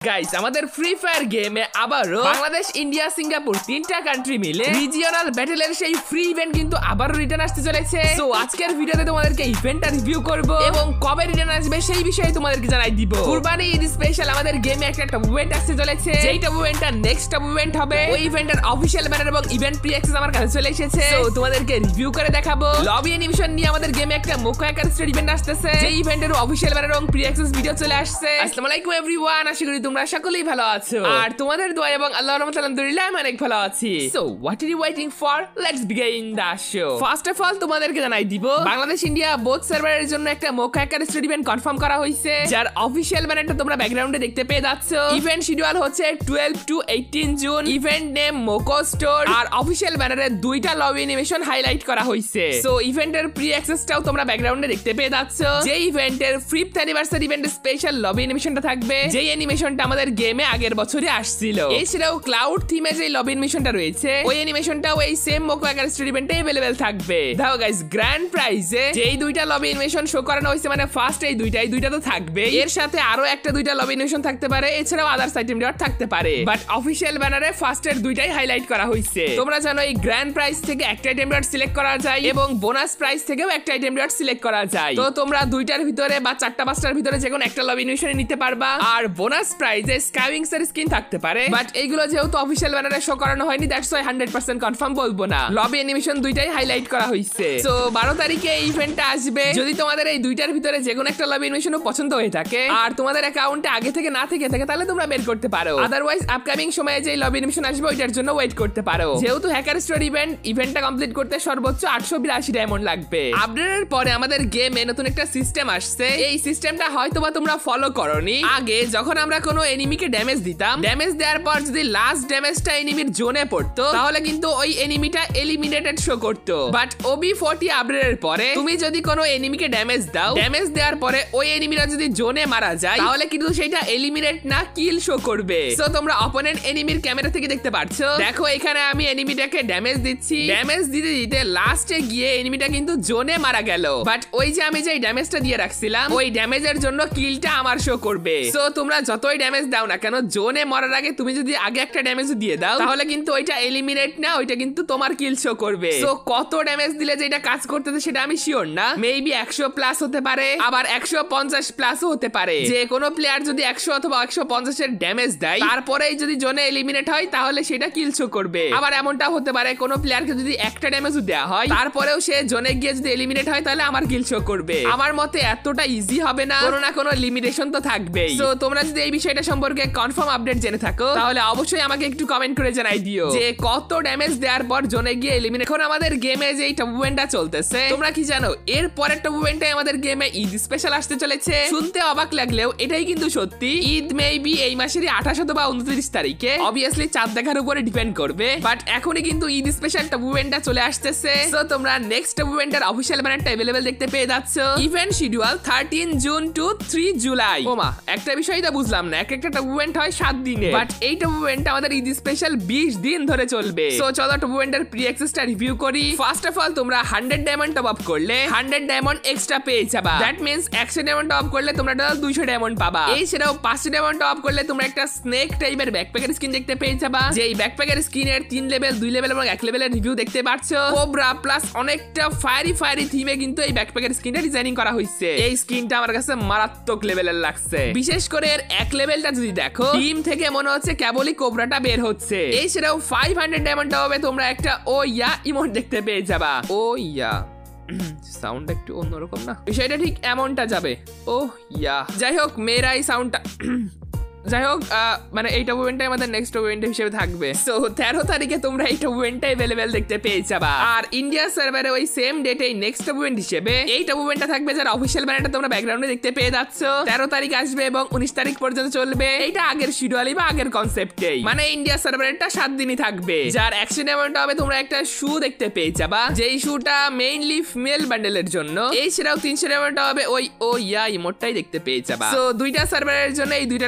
Guys আমাদের free fire গেমে আবারো বাংলাদেশ ইন্ডিয়া সিঙ্গাপুর তিনটা কান্ট্রি মিলে রিজিওনাল ব্যাটলের সেই ফ্রি ইভেন্ট কিন্তু আবারো রিটার্ন আসতে চলেছে। সো আজকের ভিডিওতে তোমাদেরকে ইভেন্টটা রিভিউ করব এবং কবে রিটার্ন আসবে সেই বিষয়ে তোমাদেরকে জানাই দিব। কুরবানি ঈদ স্পেশাল আমাদের গেমে একটা ইভেন্ট আসতে চলেছে, যেইটা ইভেন্টটা নেক্সট ইভেন্ট হবে। ওই ইভেন্টের অফিশিয়াল ব্যানার এবং ইভেন্ট প্রি অ্যাক্সেস আমার কাছে চলে এসেছে। সো তোমাদেরকে রিভিউ করে দেখাবো। লবি অ্যানিমেশন নিয়ে আমাদের গেমে একটা মোকা আকার স্টেজ ইভেন্ট আসতেছে, যে ইভেন্টের অফিশিয়াল ব্যানার এবং প্রি অ্যাক্সেস ভিডিও চলে আসছে। আসসালামু আলাইকুম এভরিওয়ান, আশা করি তোমরা সকলেই ভালো আছো আর তোমাদের দোয়া এবং আল্লাহর রহমতে আলহামদুলিল্লাহ আমি অনেক ভালো আছি। So what are you waiting for, let's begin the show. First of all তোমাদেরকে জানাই দিব বাংলাদেশ ইন্ডিয়া বোথ সার্ভারের জন্য একটা মোকা আকার স্টেজ ইভেন্ট কনফার্ম করা হয়েছে, যার অফিশিয়াল ব্যানারটা তোমরা ব্যাকগ্রাউন্ডে দেখতে পেয়ে যাচ্ছ। ইভেন্ট শিডিউল হচ্ছে 12 to 18 জুন। ইভেন্ট নেম মোকো স্টোর আর অফিশিয়াল ব্যানারে দুইটা লবি অ্যানিমেশন হাইলাইট করা হয়েছে। সো ইভেন্টের প্রি অ্যাক্সেসটাও তোমরা ব্যাকগ্রাউন্ডে দেখতে পেয়ে যাচ্ছ। যে ইভেন্টের 5th অ্যানিভার্সারি ইভেন্টের স্পেশাল লবি অ্যানিমেশনটা থাকবে, যে অ্যানিমেশনটা আমাদের গেমে আগের বছরে আসছিল। এছাড়াও ক্লাউড থিমে যে লবি অ্যানিমেশনটা রয়েছে, ওই অ্যানিমেশনটাও এই সেম মোকো আকার স্টোর ইভেন্টে अवेलेबल থাকবে। দাও গাইস, গ্র্যান্ড প্রাইজে যেই দুইটা লবি অ্যানিমেশন শো করানো হয়েছে, মানে ফার্স্ট এই দুইটা তো থাকবে, এর সাথে আরো একটা দুইটা লবি অ্যানিমেশন থাকতে পারে, এছাড়াও আদার্স আইটেম ডট থাকতে পারে। বাট অফিশিয়াল ব্যানারে ফার্স্টের দুইটাই হাইলাইট করা হয়েছে। তোমরা জানো এই গ্র্যান্ড প্রাইজ থেকে একটা আইটেম ডট সিলেক্ট করা যায় এবং বোনাস প্রাইজ থেকেও একটা আইটেম ডট সিলেক্ট করা যায়। তো তোমরা দুইটার ভিতরে বা চারটা পাঁচটার ভিতরে যে কোনো একটা লবি অ্যানিমেশন নিতে পারবা। আর বোনাস প্রাইজে স্কাইউইংস এর স্কিন থাকতে পারে, বাট এইগুলো যেহেতু অফিশিয়াল ব্যানারে শো করানো হয়নি, দ্যাটস ওয়াই 100% কনফার্ম বলবো না। লবি অ্যানিমেশন দুইটাই হাইলাইট করা হয়েছে। সো 12 তারিখে এই ইভেন্টটা আসবে। যদি তোমাদের এই দুইটার ভিতরে যে কোনো একটা লবি অ্যানিমেশনও পছন্দ হয়ে থাকে আর তোমাদের অ্যাকাউন্টে আগে থেকে না থেকে থাকে, তাহলে তোমরা বের করতে পারো। আদারওয়াইজ আপকামিং সময়ে যে লবি অ্যানিমেশন আসবে ওইটার জন্য ওয়েট করতে পারো। যেহেতু হ্যাকার স্টোর ইভেন্টটা কমপ্লিট করতে সর্বোচ্চ 882 ডায়মন্ড লাগবে। আপডেটের পরে আমাদের গেমে নতুন একটা সিস্টেম আসছে। এই সিস্টেমটা হয়তোবা তোমরা ফলো করোনি। আগে যখন আমরা কোনো এনিমিকে ড্যামেজ দিতাম, ড্যামেজ দেওয়ার পর যদি লাস্ট ড্যামেজটা এনিমির জোনে পড়তো, তাহলে কিন্তু ওই এনিমিটা এলিমিনেটেড শো করতো। বাট OB40 আপডেটের পরে তুমি যদি কোনো এনিমিকে ড্যামেজ দাও, ড্যামেজ দেওয়ার পরে ওই এনিমিরা যদি জোনে মারা যায়, তাহলে কিন্তু সেটা এলিমিনেট না কিল শো করবে। সো তোমরা অপোনেন্ট এনিমির ক্যামেরা থেকে দেখতে পাচ্ছো। দেখো এখানে আমি এনিমিটাকে ড্যামেজ দিচ্ছি, ড্যামেজ দিতে দিতে লাস্টে গিয়ে এনিমিটা কিন্তু জোনে মারা গেল। বাট ওই যে আমি যে ড্যামেজটা দিয়ে রাখছিলাম, ওই ড্যামেজের জন্য কিলটা আমার শো করবে। সো তোমরা যতই ড্যামেজ দাও না কেন, জোনে মরার আগে তুমি যদি আগে একটা ড্যামেজ দিয়ে দাও, তাহলে কিন্তু ওইটা এলিমিনেট না, ওইটা কিন্তু তোমার কিল শো করবে। সো কত ড্যামেজ দিলে যেটা কাজ করতেছে সেটা আমি শিওর না। মেবি 100 প্লাস হতে পারে, আবার 150 প্লাসও হতে পারে। যে কোনো প্লেয়ার যদি 100 অথবা 150 এর ড্যামেজ দেয়, তারপরেই যদি জোনে এলিমিনেট হয়, তাহলে সেটা কিল শো করবে। আবার এমনটা হতে পারে কোনো প্লেয়ারকে যদি একটা ড্যামেজও দেওয়া হয়, তারপরেও সে জোনে গিয়ে যদি এলিমিনেট হয়, তাহলে আমার কিল শো করবে। আমার মতে এতটা ইজি হবে না, কোনো না কোনো লিমিটেশন তো থাকবেই। সো তোমরা যদি এই বিষয়টা সম্পর্কে কনফার্ম আপডেট জেনে থাকো, তাহলে অবশ্যই আমাকে একটু কমেন্ট করে জানাই দিও যে কত ড্যামেজ দেওয়ার পর জোনে গিয়ে এলিমিনেট। এখন আমাদের গেমে যে টপ ইভেন্টটা চলতেছে, তোমরা কি জানো এর পরের টপ ইভেন্টে আমাদের গেমে ঈদ স্পেশাল আসতে চলেছে? শুনতে অবাক লাগলেও এটাই কিন্তু সত্যি। ঈদ মেবি এই মাসেরই 28 অথবা 29 তারিখে। অবভিয়াসলি চাঁদ দেখার উপরে ডিপেন্ড করবে, বাট এখনই কিন্তু ঈদ স্পেশাল টপ ইভেন্টটা চলে আসতেছে। সো তোমরা নেক্সট টপ ইভেন্টের অফিশিয়াল ব্যানারটা अवेलेबल দেখতে পেয়ে যাচ্ছ। Event schedule 13 June to 3 July. ওমা, একটা বিষয় তো বুঝলাম না, একটা টপ ইভেন্ট হয় 7 দিনে, বাট এই টপ ইভেন্ট আমাদের ঈদ স্পেশাল 20 দিন ধরে চলবে। সো চলো টপ ইভেন্টের প্রি অ্যাক্সেসটা রিভিউ করি। ফার্স্ট অফ অল তোমরা 100 ডায়মন্ড টপ আপ করলে 100 ডায়মন্ড এক্সট্রা পেয়ে যাবা। That means 100 diamond top up করলে তোমরা টোটাল 200 ডায়মন্ড পাবা। এছাড়াও 500 ডায়মন্ড টপ আপ করলে তোমরা একটা স্নেক টাইপের ব্যাকপ্যাকের স্কিন দেখতে পেয়ে যাবা। যে এই ব্যাকপ্যাকের স্কিনের 3 লেভেল, 2 লেভেল এবং 1 লেভেলের রিভিউ দেখতে পাচ্ছো। কোবরা প্লাস অনেকটা ফায়ারি থিমে কিন্তু এই ব্যাকপ্যাকের স্কিনটা ডিজাইনিং করা হয়েছে। এই স্কিনটা আমার কাছে মারাত্মক লেভেলের লাগছে। বিশেষ করে এর 1 লেভেলটা যদি দেখো, টিম থেকে মনে হচ্ছে কেবলই কোবরাটা বের হচ্ছে। এছাড়াও 500 ডায়মন্ড টপ আপে তোমরা একটা ও ইয়া ইমোট দেখতে পেয়ে যাবা। ও ইয়া সাউন্ড একটু অন্যরকম না, বিষয়টা ঠিক এমনটা যাবে। ও ইয়া, যাই হোক মেয়েরা এই সাউন্ডটা যাই হোক মানে এই টপ ইভেন্টটাই আমাদের নেক্সট ইভেন্ট হিসেবে থাকবে। সো 13 তারিখে তোমরা এই টপ ইভেন্টটা अवेलेबल দেখতে পেয়ে যাবা। আর ইন্ডিয়া সার্ভারে ওই সেম ডেটে নেক্সট ইভেন্ট হিসেবে এই টপ ইভেন্টটা থাকবে, যার অফিশিয়াল ব্যানারটা তোমরা ব্যাকগ্রাউন্ডে দেখতে পেয়ে যাচ্ছ। 13 তারিখ আসবে এবং 19 তারিখ পর্যন্ত চলবে। এইটা আগের শিডিউলই বা আগের কনসেপ্টেই, মানে ইন্ডিয়া সার্ভারেরটা 7 দিনই থাকবে। যার অ্যাকশন ইভেন্ট হবে তোমরা একটা শু দেখতে পেয়ে যাবা, যেই শুটা মেইনলি ফিমেল বান্ডেলের জন্য। এই সেটাও 300 ইভেন্ট হবে ওই ও ইয়া ইমোটটাই দেখতে পেয়ে যাবা। সো দুইটা সার্ভারের জন্য এই দুইটা ইভেন্ট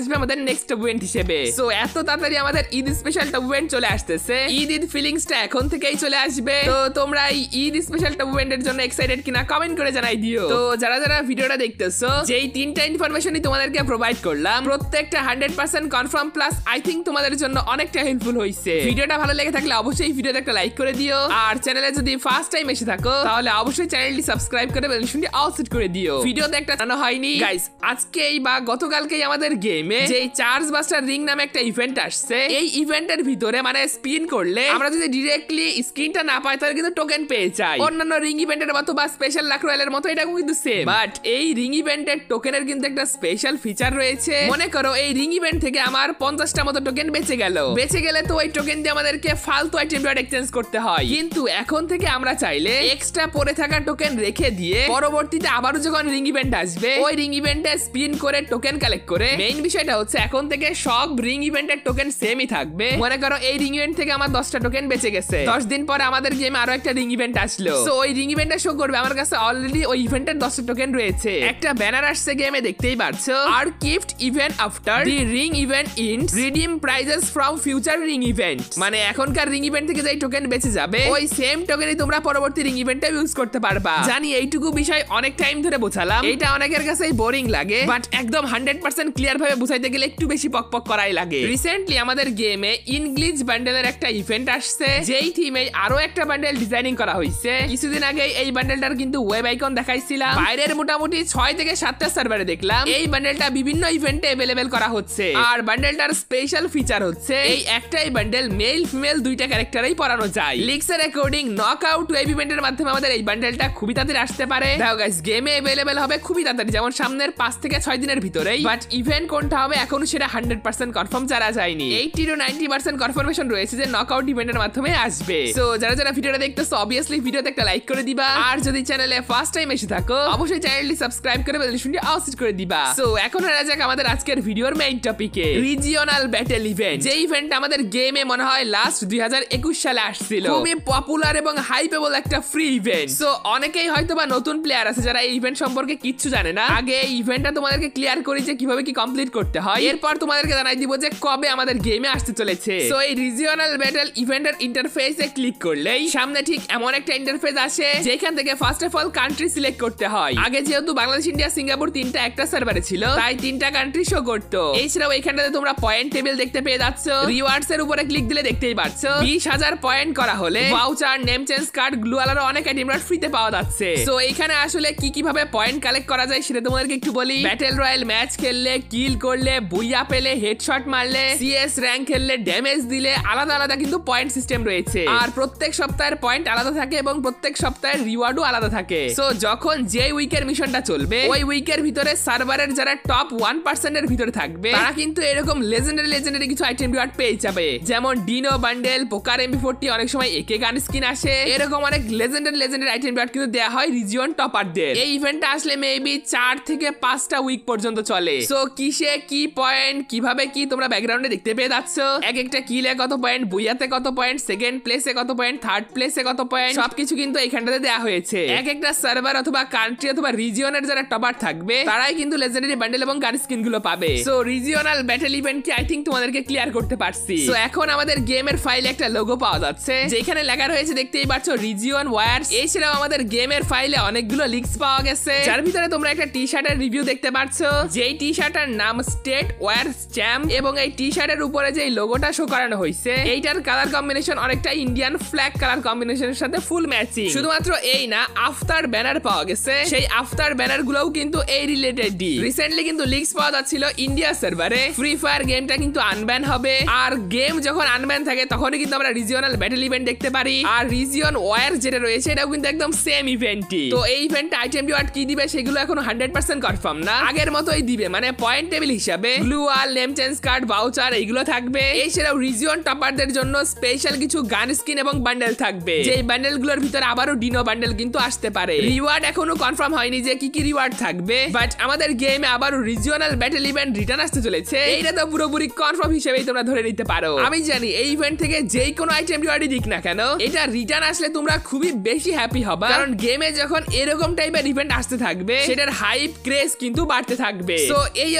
আসবে আমাদের নেক্সট টপ ইভেন্ট হিসেবে। সো এত তাড়াতাড়ি আমাদের ঈদ স্পেশাল টপ ইভেন্ট চলে আসতেছে, ঈদ ফিলিংসটা এখন থেকেই চলে আসবে। তো তোমরা এই ঈদ স্পেশাল টপ ইভেন্টের জন্য এক্সাইটেড কিনা কমেন্ট করে জানাই দিও। তো যারা যারা ভিডিওটা দেখতেছো, যেই তিনটা ইনফরমেশনই তোমাদেরকে প্রোভাইড করলাম প্রত্যেকটা 100% কনফার্ম প্লাস আই থিংক তোমাদের জন্য অনেকটা হেল্পফুল হইছে। ভিডিওটা ভালো লেগে থাকলে অবশ্যই ভিডিওতে একটা লাইক করে দিও, আর চ্যানেলে যদি ফার্স্ট টাইম এসে থাকো তাহলে অবশ্যই চ্যানেলটি সাবস্ক্রাইব করে বেল আইকনটি অল সেট করে দিও। ভিডিওতে একটা জানা হয়নি গাইস, আজকেই বা গতকালকেই আমাদের গেমে যে চার্জ বাস্টার রিং নামে একটা ইভেন্ট আসছে, এই ইভেন্টের ভিতরে মানে স্পিন করলে আমরা যদি ডাইরেক্টলি স্ক্রিনটা না পাই তাহলে কিন্তু টোকেন পেয়ে যাই। অন্যান্য রিং ইভেন্টের মতো বা স্পেশাল লাক রয়্যালের মতো এটাও কিন্তু সেম, বাট এই রিং ইভেন্টের টোকেনের কিন্তু একটা স্পেশাল ফিচার রয়েছে। মনে করো এই রিং ইভেন্ট থেকে আমার 50টা মতো টোকেন বেঁচে গেলে তো ওই টোকেন দিয়ে আমাদেরকে ফালতু আইটেম এক্সচেঞ্জ করতে হয়, কিন্তু এখন থেকে আমরা চাইলে এক্সট্রা পড়ে থাকা টোকেন রেখে দিয়ে পরবর্তীতে আবারও যখন রিং ইভেন্ট আসবে ওই রিং ইভেন্টে স্পিন করে টোকেন কালেক্ট করে। মেইন বিষয়টা হচ্ছে এখন থেকে সব রিং ইভেন্টের টোকেন সেমই থাকবে। মনে করো এই রিং ইভেন্ট থেকে আমার 10টা টোকেন বেঁচে গেছে, 10 দিন পরে আমাদের গেমে আরো একটা রিং ইভেন্ট আসলো, সো ওই রিং ইভেন্টটা শো করবে আমার কাছে অলরেডি ওই ইভেন্টের 10টা টোকেন রয়েছে। একটা ব্যানার আসছে গেমে, দেখতেই পাচ্ছো, আর gift event after the ring event ইন্স redeem prizes from future ring event. মানে এখনকার রিং ইভেন্ট থেকে যে টোকেন বেঁচে যাবে ওই সেম টোকেনই তোমরা পরবর্তী রিং ইভেন্টে ইউজ করতে পারবা। জানি এইটুকু বিষয় অনেক টাইম ধরে বোঝালাম, এটা অনেকের কাছেই বোরিং লাগে, বাট একদম 100% ক্লিয়ার ভাবে বুঝাইতে গেলে একটু বেশি পকপক করাই লাগে। রিসেন্টলি আমাদের গেমে ইনগ্লিচ বান্ডেলের একটা ইভেন্ট আসছে, যেই থিমে আরো একটা বান্ডেল ডিজাইনিং করা হয়েছে। কিছুদিন আগে এই বান্ডেলটার কিন্তু ওয়েব আইকন দেখাইছিলাম, বাইরের মোটামুটি 6 থেকে 7টা সার্ভারে দেখলাম এই বান্ডেলটা বিভিন্ন ইভেন্টে अवेलेबल করা হচ্ছে। আর বান্ডেলটার স্পেশাল ফিচার হচ্ছে এই একটাই বান্ডেল মেল ফিমেল দুইটা ক্যারেক্টারই পরানো যায়। লিক্সের অ্যাকর্ডিং নকআউট ওয়েব ইভেন্টের মাধ্যমে আমাদের এই বান্ডেলটা খুবই তাড়াতাড়ি আসতে পারে। দেখো গাইস, গেমে अवेलेबल হবে খুবই তাড়াতাড়ি, যেমন সামনের 5 থেকে 6 দিনের ভিতরেই, বাট ইভেন্ট কোনটা হবে এখনো সেটা 100% কনফার্ম জানা যায়নি। 80 to 90% কনফার্মেশন রয়েছে যে নকআউট ইভেন্টের মাধ্যমে আসবে। সো যারা যারা ভিডিওটা দেখতেছো অবভিয়াসলি ভিডিওতে একটা লাইক করে দিবা, আর যদি চ্যানেলে ফার্স্ট টাইম এসে থাকো অবশ্যই চ্যানেলটি সাবস্ক্রাইব করে বেল আইকনটি অল সেট করে দিবা। সো এখন আসা যাক আমাদের আজকের ভিডিওর মেইন টপিকে, রিজিওনাল ব্যাটল ইভেন্ট। যে ইভেন্ট আমাদের গেমে মনে হয় লাস্ট 2021 সালে আসছিল, খুবই পপুলার এবং হাইপেবল একটা ফ্রি ইভেন্ট। সো অনেকেই হয়তোবা নতুন প্লেয়ার আছে যারা এই ইভেন্ট সম্পর্কে কিচ্ছু জানে না। আগে এই ইভেন্টটা তোমাদেরকে ক্লিয়ার করি যে কিভাবে কি কমপ্লিট করতে হয়, এরপর তোমাদেরকে জানাই দিব যে কবে আমাদের গেমে আসতে চলেছে। সো এই রিজিওনাল ব্যাটল ইভেন্টের ইন্টারফেসে ক্লিক করলেই সামনে ঠিক এমন একটা ইন্টারফেস আসে যেখান থেকে first of all country select করতে হয়। আগে যেহেতু বাংলাদেশ, ইন্ডিয়া, সিঙ্গাপুর তিনটা একটা সার্ভারে ছিল, তাই তিনটা কান্ট্রি শো করতো। এছাড়াও এইখানটাতে তোমরা পয়েন্ট টেবিল দেখতে পেয়ে যাচ্ছ, রিওয়ার্ডস এর উপরে ক্লিক দিলে দেখতেই পাচ্ছ 20,000 পয়েন্ট করা হলে voucher, name change card, gloo আলারও অনেক আইটেম ফ্রিতে পাওয়া যাচ্ছে। সো এইখানে আসলে কি কিভাবে পয়েন্ট কালেক্ট করা যায় সেটা তোমাদেরকে একটু বলি। ব্যাটল রয়্যাল ম্যাচ খেললে, কিল করলে, বুইয়া পেলে, হেডশট মারলে, সিএস র‍্যাঙ্ক খেললে, ড্যামেজ দিলে আলাদা আলাদা কিন্তু পয়েন্ট সিস্টেম রয়েছে, আর প্রত্যেক সপ্তাহের পয়েন্ট আলাদা থাকে এবং প্রত্যেক সপ্তাহের রিওয়ার্ডও আলাদা থাকে। সো যখন যে উইকের মিশনটা চলবে ওই উইকের ভিতরে সার্ভারের যারা টপ 1% এর ভিতরে থাকবে তারা কিন্তু এরকম লেজেন্ডারি কিছু আইটেম রিওয়ার্ড পেয়ে যাবে, যেমন ডিনো বান্ডেল, পোকার এমবি40, অনেক সময় একে গান স্কিন আসে, এরকম অনেক লেজেন্ডারি আইটেম রিওয়ার্ড কিন্তু দেয়া হয় রিজিয়ন টপারদের। এই ইভেন্টটা আসলে মেবি 4 থেকে 5টা উইক পর্যন্ত চলে। সো কিসে কি পয়েন্ট, কিভাবে কি তোমরা ব্যাকগ্রাউন্ডে দেখতে পেয়ে যাচ্ছ, এক একটা কিলে কত পয়েন্ট, বুইয়াতে কত পয়েন্ট, সেকেন্ড প্লেসে কত পয়েন্ট, থার্ড প্লেসে কত পয়েন্ট, সবকিছু কিন্তু এইখানটাতে দেয়া হয়েছে। এক একটা সার্ভার অথবা কান্ট্রি অথবা রিজিয়নের যারা টপার থাকবে তারাই কিন্তু লেজেন্ডারি বান্ডেল এবং গান স্কিন গুলো পাবে। সো রিজিওনাল ব্যাটল ইভেন্ট কি আই থিংক তোমাদেরকে ক্লিয়ার করতে পারছি। সো এখন আমাদের গেমের ফাইলে একটা লোগো পাওয়া যাচ্ছে, যেখানে লেখা রয়েছে দেখতেই পাচ্ছ রিজিয়ন ওয়ার্স। এছাড়াও আমাদের গেমের ফাইলে অনেকগুলো লিংকস পাওয়া গেছে, যার ভিতরে তোমরা একটা টি শার্টের রিভিউ দেখতে পাচ্ছ, যেই টি শার্টের নাম স্টেট ওয়ার্স চ্যাম্প, এবং এই টি শার্টের উপরে যে লোগোটা শো করানো হয়েছে এইটার কালার কম্বিনেশন অনেকটা ইন্ডিয়ান ফ্ল্যাগ কালার কম্বিনেশনের সাথে ফুল ম্যাচিং। শুধুমাত্র এই না, আফতার ব্যানার পাওয়া গেছে, সেই আফতার ব্যানার গুলোও কিন্তু এই রিলেটেডই। রিসেন্টলি কিন্তু লিংকস পাওয়া যাচ্ছিল ইন্ডিয়া সার্ভারে ফ্রি ফায়ার গেমটা কিন্তু আনব্যান হবে, আর গেম যখন আনব্যান থাকে তখনই কিন্তু আমরা রিজিওনাল ব্যাটল ইভেন্ট দেখতে পারি। আর রিজিয়ন ওয়ার যেটা রয়েছে এটাও কিন্তু একদম সেম ইভেন্টই। তো এই ইভেন্টে আইটেম রিওয়ার্ড কি দিবে সেগুলো এখনো 100% কনফার্ম না, আগের মতোই দিবে, মানে পয়েন্ট টেবিল হিসাবে gloo wall, name change card, voucher এইগুলো থাকবে। এছাড়াও রিজিয়ন টপারদের জন্য স্পেশাল কিছু গান স্কিন এবং বান্ডেল থাকবে, যেই বান্ডেল গুলোর ভিতরে আবারও ডিনো বান্ডেল কিন্তু আসতে পারে। রিওয়ার্ড এখনো কনফার্ম হয়নি যে কি কি রিওয়ার্ড থাকবে, বাট আমাদের গেমে আবারও রিজিওনাল ব্যাটল ইভেন্ট রিটার্ন আসতে চলেছে, এইটা তো পুরোপুরি কনফার্ম হিসেবেই তোমরা ধরে নিতে পারো। আমি জানি এই ইভেন্ট থেকে যেই কোনো আইটেম রিওয়ার্ডই দিক না কেন, এটা রিটার্ন আসলে তোমরা খুবই বেশি হ্যাপি হবা, কারণ গেমে যখন এরকম টাইপের ইভেন্ট আসতে থাকবে সেটার হাইপ ক্রেজ কিন্তু বাড়তে থাকবে। সো এই ওবিবি আপডেট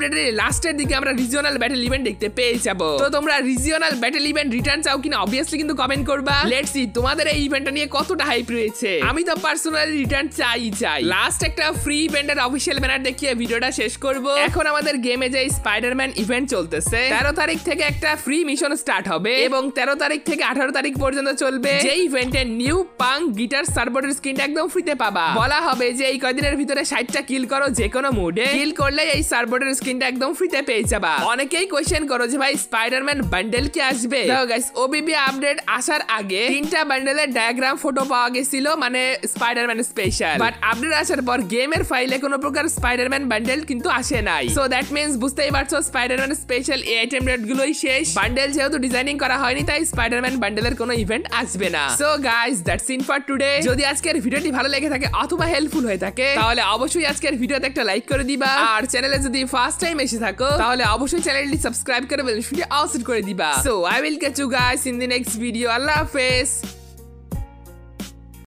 আপডেটের লাস্টের দিকে আমরা রিজিওনাল ব্যাটল ইভেন্ট দেখতে পেয়ে যাবো। তো তোমরা রিজিওনাল ব্যাটল ইভেন্ট রিটার্ন চাও কিনা অবভিয়াসলি কিন্তু কমেন্ট করবা। লেটস সি তোমাদের এই ইভেন্টটা নিয়ে কতটা হাইপ রয়েছে। আমি তো পার্সোনালি রিটার্ন চাই। লাস্ট একটা ফ্রি ইভেন্টের অফিশিয়াল ব্যানার দেখিয়ে ভিডিওটা শেষ করব। এখন আমাদের গেমে যে স্পাইডারম্যান ইভেন্ট চলতেছে 13 তারিখ থেকে একটা ফ্রি মিশন স্টার্ট হবে এবং 13 তারিখ থেকে 18 তারিখ পর্যন্ত চলবে। যে ইভেন্টে নিউ পাঙ্ক গিটার সার্বোর্ডের স্কিনটা একদম ফ্রিতে পাবা। বলা হবে যে এই কয়দিনের ভিতরে 60টা কিল করো যে কোনো মুডে, কিল করলে এই সার্বোর্ডের স্কিনটা একদম ফ্রিতে পেয়ে যাবা। অনেকেই কোয়েশ্চেন করো যে ভাই স্পাইডারম্যান বান্ডেল কি আসবে? দেখো গাইস, ওবিবি আপডেট আসার আগে 3টা বান্ডেলের ডায়াগ্রাম ফটো পাওয়া গেছিল, মানে স্পাইডারম্যান স্পেশাল। বাট আপডেট আসার পর গেমের ফাইলে কোনো প্রকার স্পাইডারম্যান বান্ডেল কিন্তু আসে নাই। সো দ্যাট মিন্স বুঝতেই পারছো স্পাইডারম্যান স্পেশাল এই আইটেম রেট গুলোই শেষ। বান্ডেল যেহেতু ডিজাইনিং করা হয়নি তাই স্পাইডারম্যান বান্ডেলের কোনো ইভেন্ট আসবে না। So guys, that's in for today. যদি আজকের ভিডিওটি ভালো লেগে থাকে অথবা হেল্পফুল হয়ে থাকে তাহলে অবশ্যই আজকের ভিডিওতে একটা লাইক করে দিবা। আর চ্যানেলে যদি ফার্স্ট টাইম এসে থাকো তাহলে অবশ্যই চ্যানেলটি সাবস্ক্রাইব করে বেল আইকনটি অল সেট করে দিবা। So I will catch you guys in the next video. আল্লাহ হাফেজ।